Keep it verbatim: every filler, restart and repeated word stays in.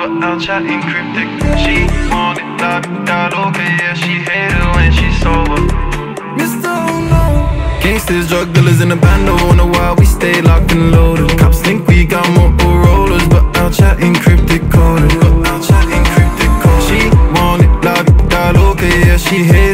but I'll chat encryptic. She want it like that, okay, yeah, she hate it when she's sober. Mister Oh No. Gangsters, drug dealers in the bando, wonder why we stay locked and loaded. Cops think we got multiple rollers, but I'll chat encryptic coded. But I'll chat encryptic coded. She want it like that, okay, yeah, she hate it